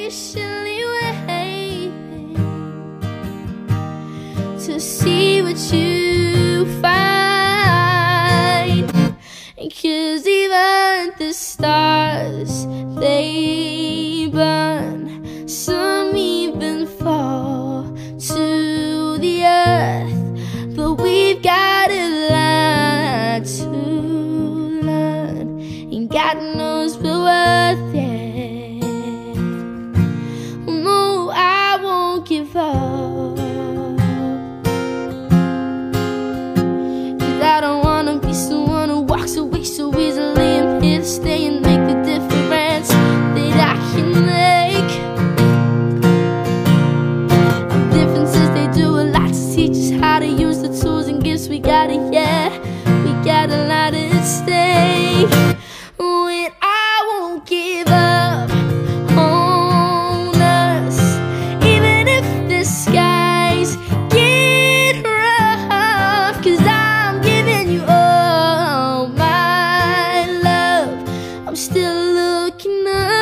patiently waiting to see what you find. 'Cause even the stars, they burn, some even fall to the earth. But we've got a lot to learn, and God knows we're worth it. No, I won't give up, 'cause I don't wanna be someone who walks away so easily. I'm here to stay and make the difference that I can make. The differences, they do a lot to teach us how to use the tools and gifts we got it, yeah. We got a lot at stake. When I won't give up on us, even if the skies get rough. 'Cause I'm giving you all my love, I'm still looking up.